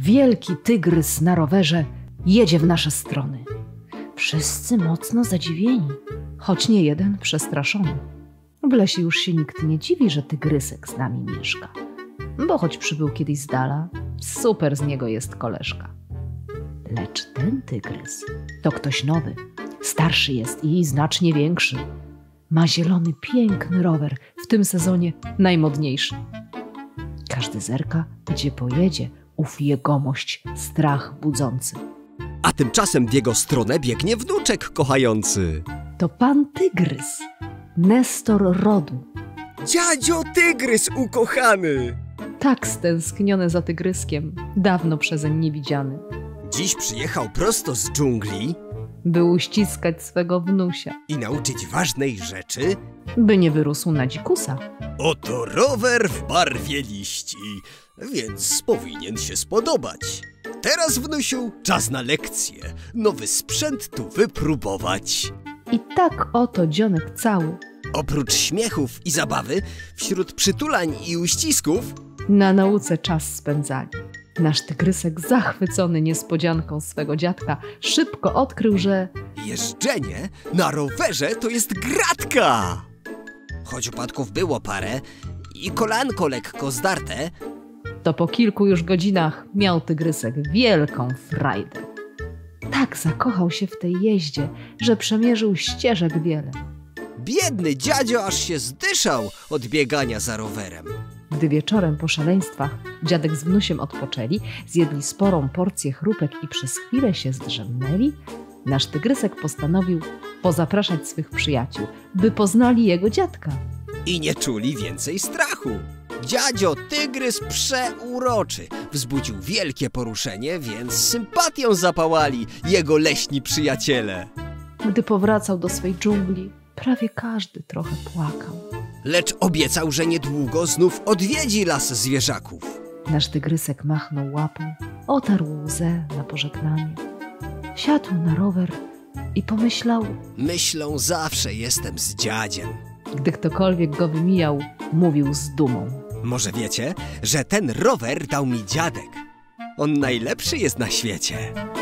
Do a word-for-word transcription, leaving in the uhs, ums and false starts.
wielki tygrys na rowerze jedzie w nasze strony. Wszyscy mocno zadziwieni, choć nie jeden przestraszony. W lesie już się nikt nie dziwi, że tygrysek z nami mieszka, bo choć przybył kiedyś z dala, super z niego jest koleżka. Lecz ten tygrys to ktoś nowy, starszy jest i znacznie większy. Ma zielony, piękny rower, w tym sezonie najmodniejszy. Każdy zerka, gdzie pojedzie, ów jegomość strach budzący. A tymczasem w jego stronę biegnie wnuczek kochający. To pan tygrys, Nestor rodu. Dziadzio tygrys ukochany! Tak stęskniony za tygryskiem, dawno przezeń niewidziany. Dziś przyjechał prosto z dżungli, by uściskać swego wnusia i nauczyć ważnej rzeczy, by nie wyrósł na dzikusa. Oto rower w barwie liści, więc powinien się spodobać. Teraz, wnusiu, czas na lekcję. Nowy sprzęt tu wypróbować. I tak oto dzionek cały, oprócz śmiechów i zabawy, wśród przytulań i uścisków, na nauce czas spędzali. Nasz tygrysek, zachwycony niespodzianką swego dziadka, szybko odkrył, że jeżdżenie na rowerze to jest gratka. Choć upadków było parę i kolanko lekko zdarte, to po kilku już godzinach miał tygrysek wielką frajdę. Tak zakochał się w tej jeździe, że przemierzył ścieżek wiele. Biedny dziadzio aż się zdyszał od biegania za rowerem. Gdy wieczorem po szaleństwach dziadek z wnusiem odpoczęli, zjedli sporą porcję chrupek i przez chwilę się zdrzemnęli, nasz tygrysek postanowił pozapraszać swych przyjaciół, by poznali jego dziadka. I nie czuli więcej strachu. Dziadzio tygrys przeuroczy wzbudził wielkie poruszenie, więc sympatią zapałali jego leśni przyjaciele. Gdy powracał do swej dżungli, prawie każdy trochę płakał. Lecz obiecał, że niedługo znów odwiedzi las zwierzaków. Nasz tygrysek machnął łapą, otarł łzę na pożegnanie. Siadł na rower i pomyślał: myślą zawsze jestem z dziadziem. Gdy ktokolwiek go wymijał, mówił z dumą: może wiecie, że ten rower dał mi dziadek. On najlepszy jest na świecie.